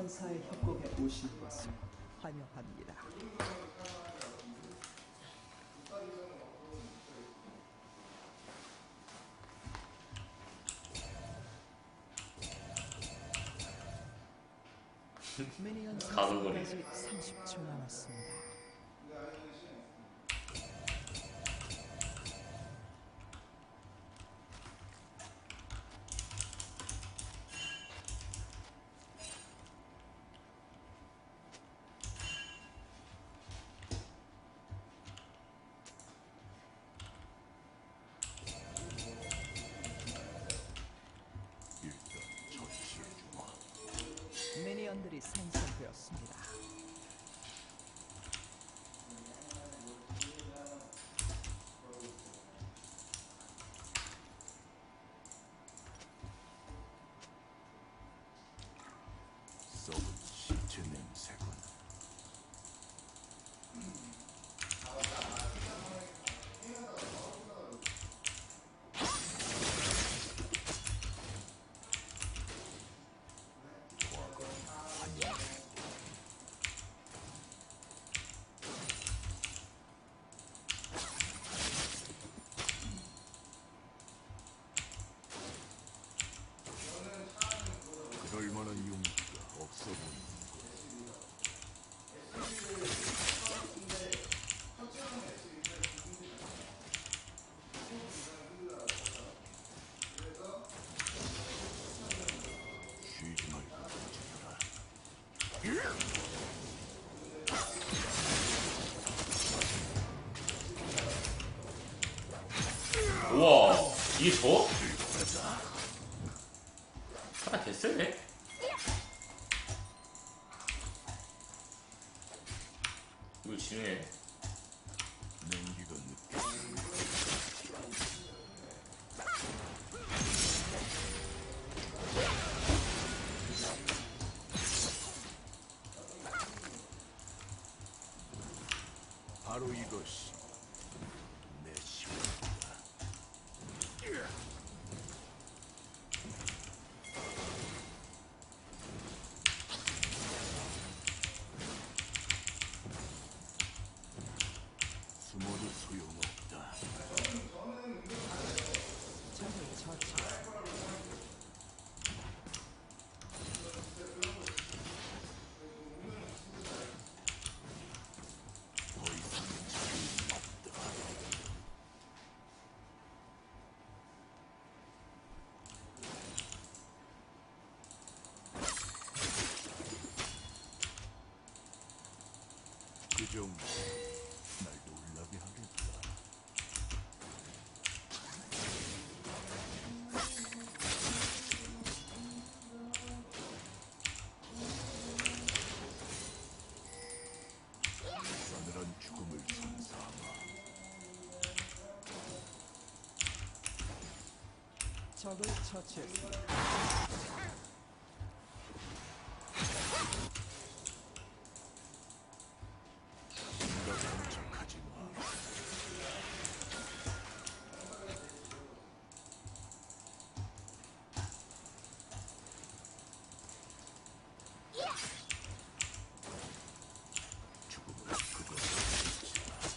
천사의 협곡에 오신 것을 환영합니다. 미니언 가글거리. 30초 남았습니다. 미니언들이 생성되었습니다. 썩은 시체 냄새군. 그럴 만한 용기가 없어 보이는 쉬지 말고 움직여라. 우와, 이게 저? 하나 됐어야 돼? 이거 지네. 냉기가 느껴. 바로 이것이 내 시간이다. 숨어도 소용없다. 적을 처치. 더 이상 소용없다. 그 정도 날 놀라게 하겠다. 싸늘한 죽음을 선사하마. 적을 처치했습니다. 생각하는 척하지 마. 죽음을 그대로 받지 마.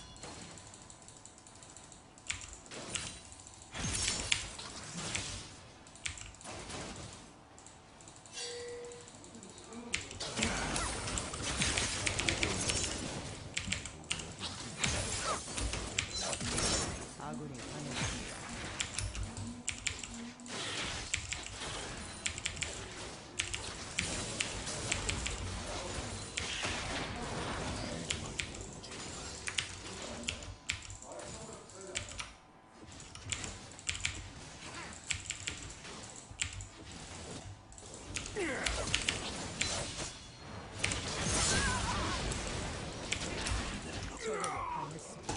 아군이 당했습니다. 적에게 당했습니다.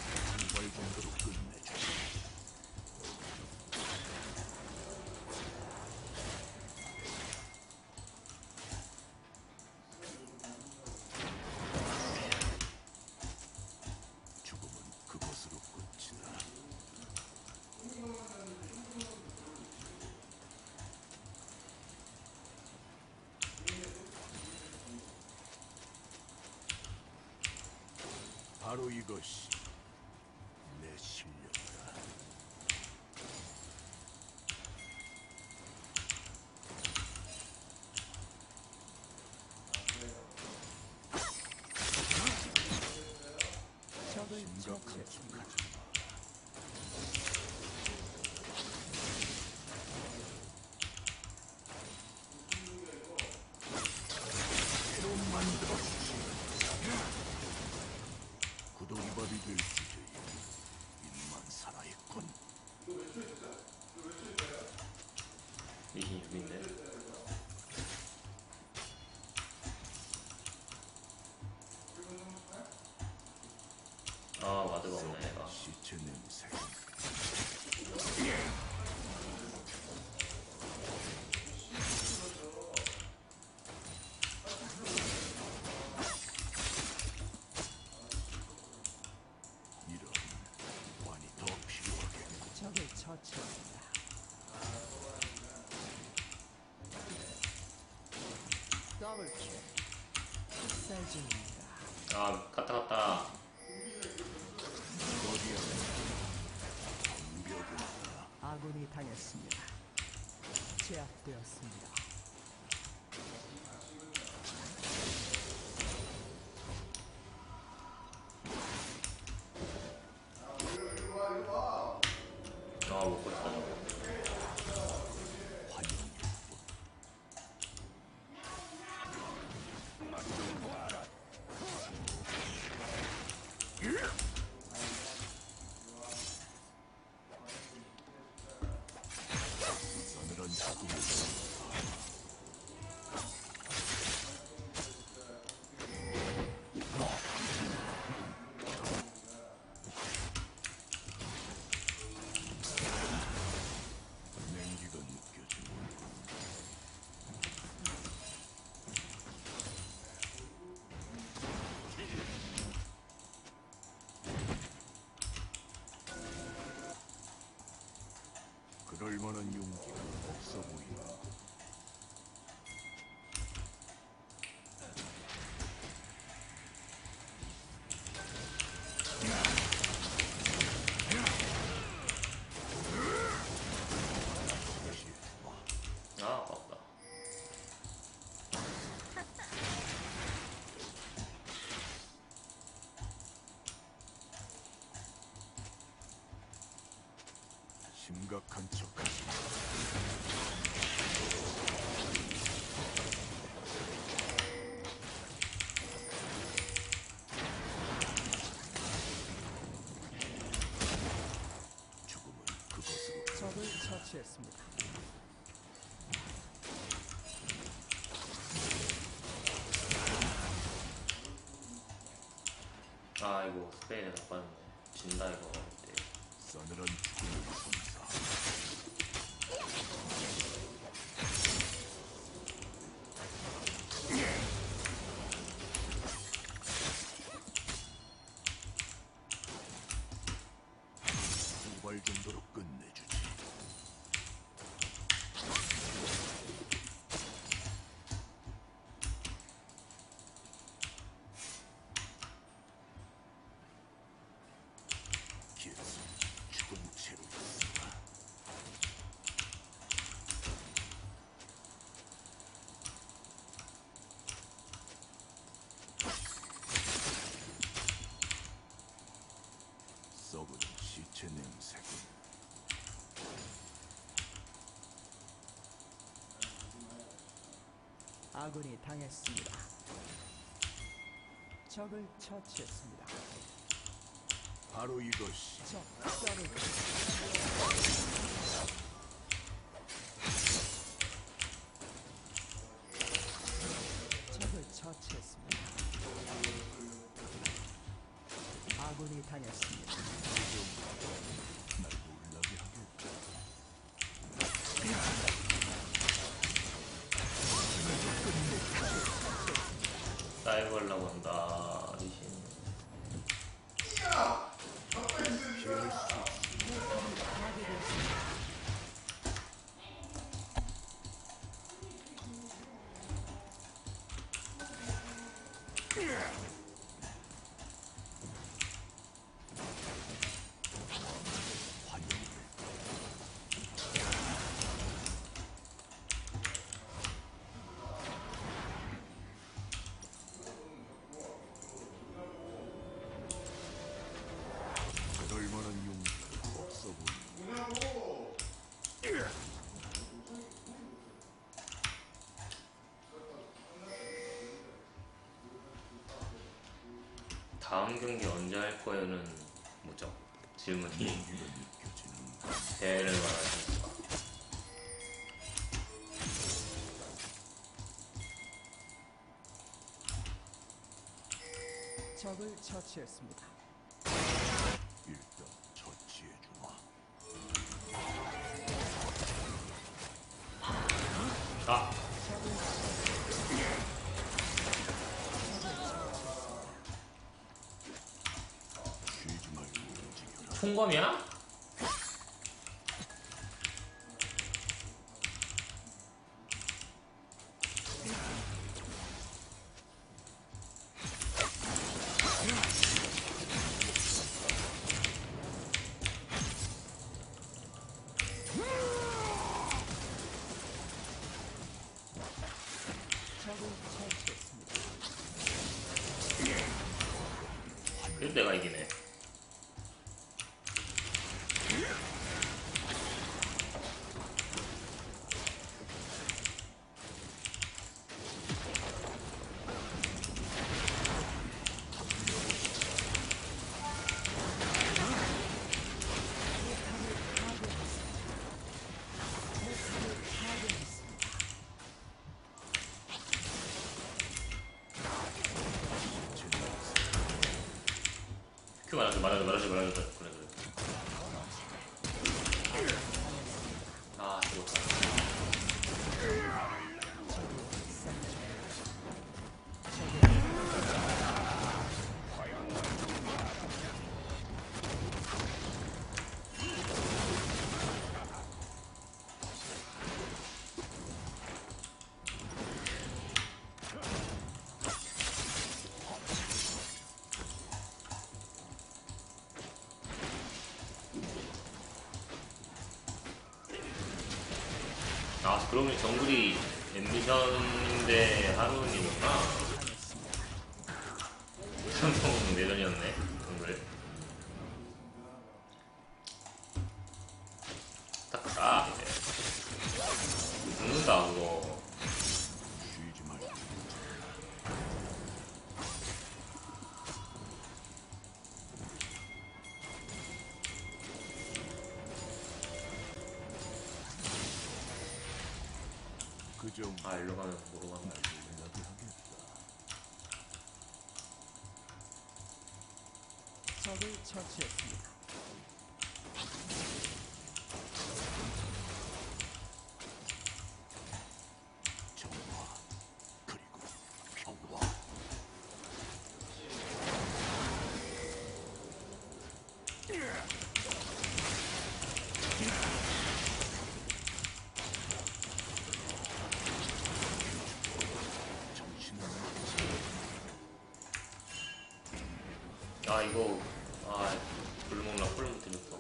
정도로 끝내줘. 바로 이것이 내 실력이다. 적을 심각한 처치했습니다. 척하지 마. 새로 만들어주지. 구더기밥이 될 주제에 입만 살아있군. 리신이 죽인데. 아 와드가 없네 얘가. 시체 냄새. 이런 관이 더 필요하겠군. 적을 처치했습니다. 더블킬. 학살 중입니다. 아 갔다. 어디야? 덤벼보라. 아군이 당했습니다. 제압되었습니다. 아 먹고 싶다 저거. 환영일 뿐. 서늘한 죽음을 냉기가 느껴지는 그럴 만한 용기가 없어 보인다. 아 아깝다. 심각한 척하지 마. 죽음은 그것으로 적을 처치했습니다. 아 이거 스페인에 나빠졌네. 진다 이거. 이때. 서늘한 죽음을 선사. 두발 정도로 끝내주지. 계속 죽은 채로 있어라. 썩은 시체 냄새군. 아군이 당했습니다. 적을 처치했습니다. 바로 이것이 적 더블킬. 적을 처치했습니다. 아군이 당했습니다. 날 놀라게 하겠다. 다이브 하려고 한다 리신. 피할 수 다음 경기 언제 할 거예요는 뭐죠? 질문이 무기가 느껴지는 대회를 말하는 건가? 적을 처치했습니다. 일단 처치해주마. 아! 쉬지 말고 움직여라. 총검이야? 적을 처치했습니다. 그래도 내가 이기네. 큐 말아줘 그래. 아 죽었다. 아 그러면 정글이 앰비션인데 하루님이구나. 삼성 내전이었네 정글. 딱 가. 이제 죽는다 그거. 쉬지 말고 그정 아 일로 가면 뭐로 가는 거야? 놀라게 하겠다. 적을 처치했습니다. 정화 그리고 평화. 정신을 아 이거 아 불 먹나 콜 못 들었어.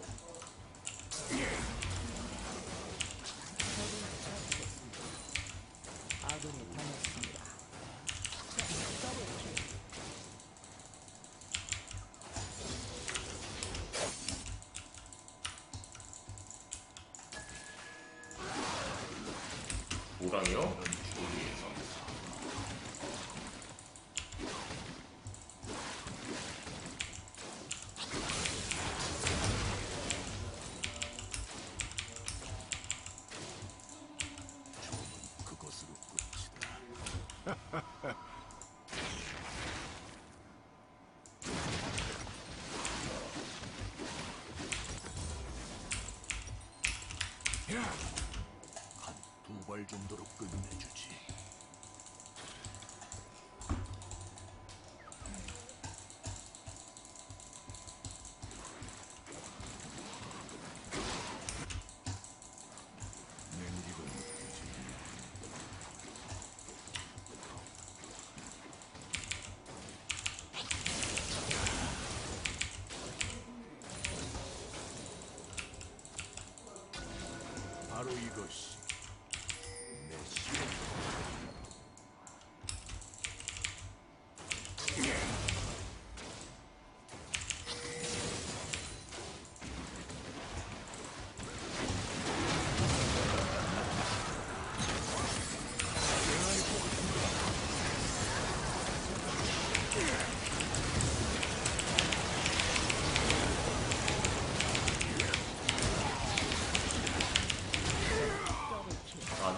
아군이 당했습니다. 뭐랑이요? 그것으로 끝이다. 한 두 발 정도로 끝내주지. 냉기가 느껴지니 바로 이것이 내 시간.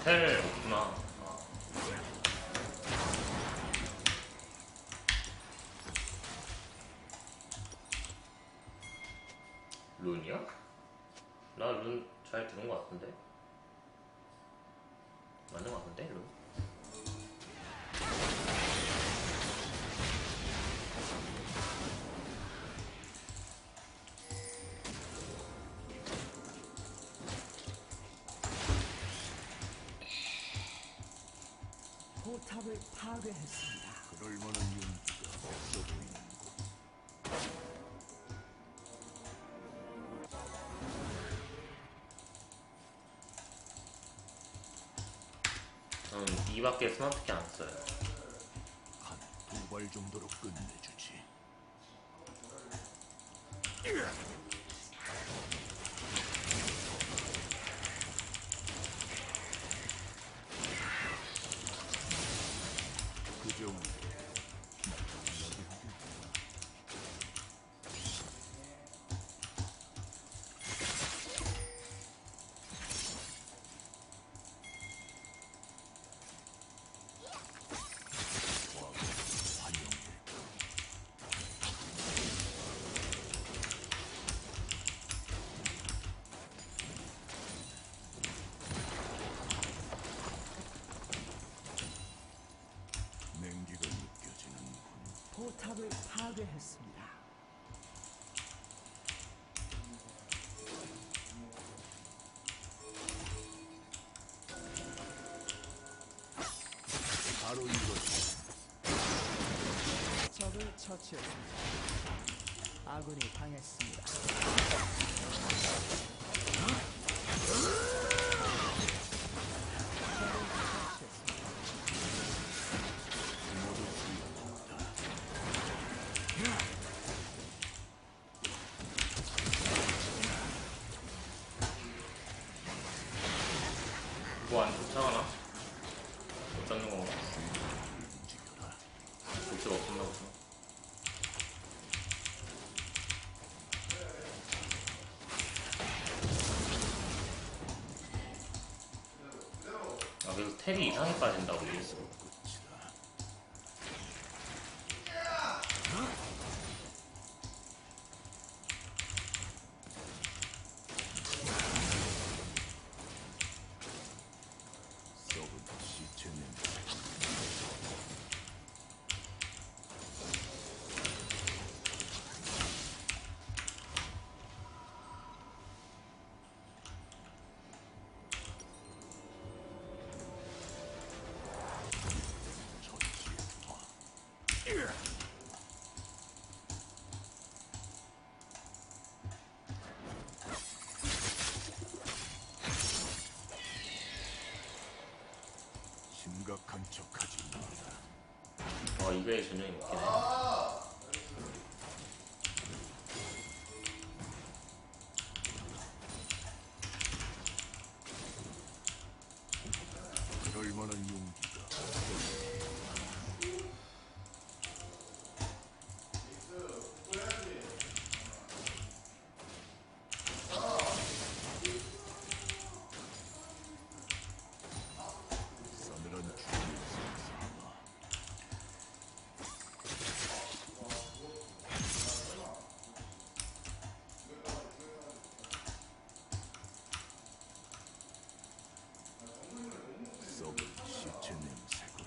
텔 없구나. 아. 룬이야? 나 룬 잘 들은 것 같은데? 맞는 것 같은데, 룬? 포탑을 파괴했습니다. 그럴 만한 용기가 없어 보이는군. 이밖에 스마트키 안 써요. 한 두 발 정도로 끝내주지. 그 정도. 냉기가 느껴지는군. 포탑을 파괴했습니다. 바로 이것이 적을 처치했습니다. 아군이 당했습니다. 모두 수용한다. 그거 안 쫓아가나? 못 잡는 건가? 움직여라. 볼트가 없었나 보다. 아, 그래서 텔이 이상하게 빠진다, 우리. 끝이다. 썩은 시체 냄새. 처치했다. 심각한 척하지 마라. 이거의 전형이 먹긴 해. 그럴 만한 용기가 싸늘한 추위를 삼아. 썩은 시체 냄새고.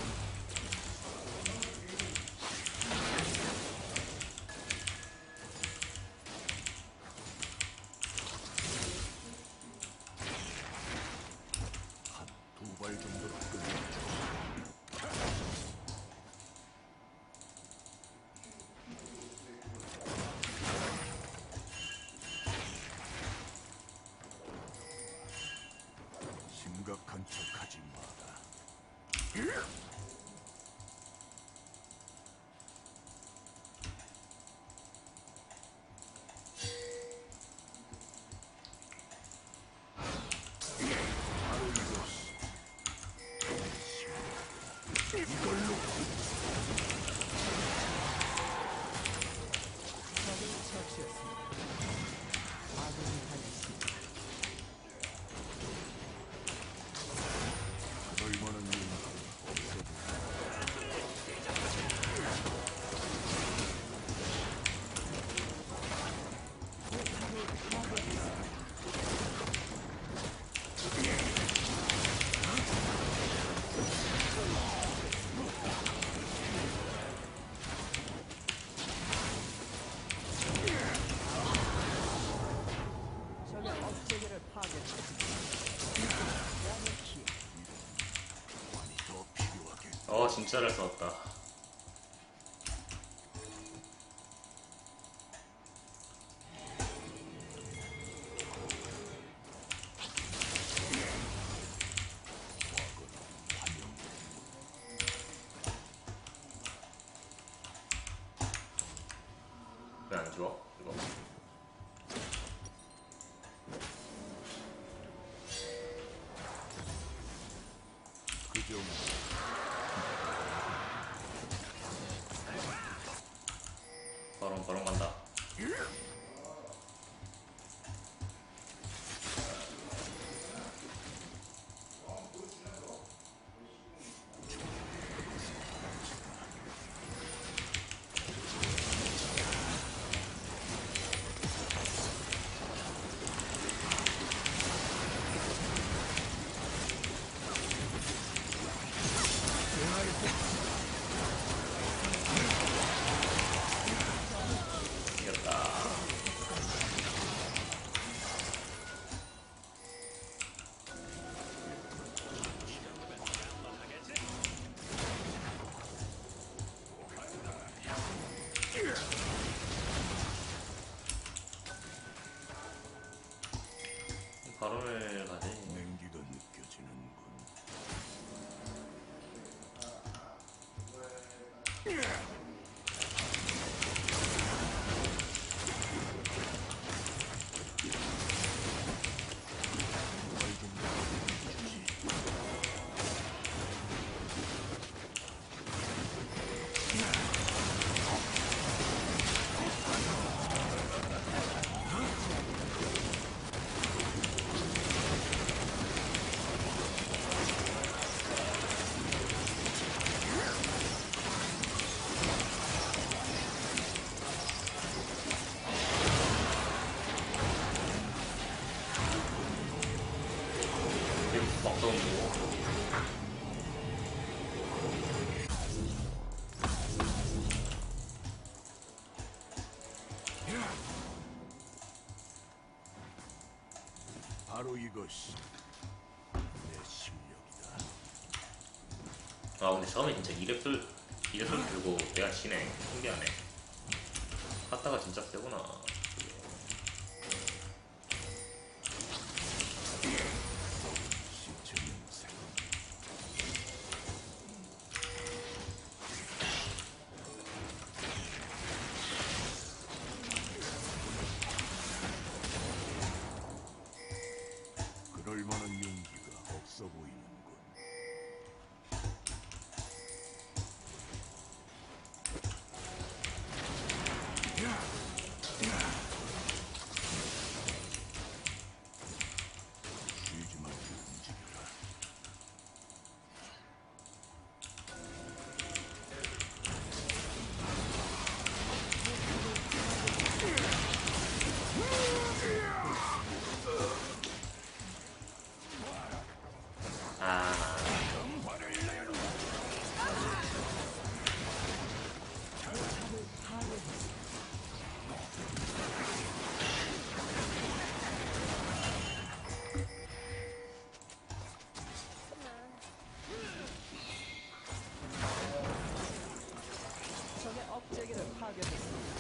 한 두 발 정도로 끝내주지. 심각한 척하지 마라. 바로 이것이. 이걸로 적을 처치했습니다. 아군이 당했습니다. 진짜 잘 싸웠다. 왜 안 죽어? 이거? 그저 바로 간다. 이겼다. 바론을 가지. 냉기가 느껴지는군. 먹던 거. 바로 이것이 내 실력이다. 아 근데 처음에 진짜 이랩돌 들고 내가 지네. 신기하네. 하다가 진짜 세구나. 시체 냄새가 그럴 만한 용기가 없어 보이는군. 쉬지 말고 움직여라. 아 적의 업체계를 파괴했습니다.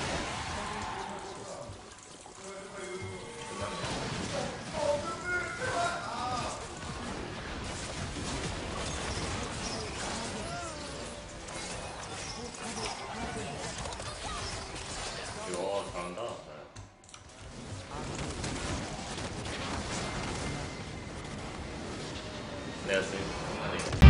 이거 잘한다. 내가 지금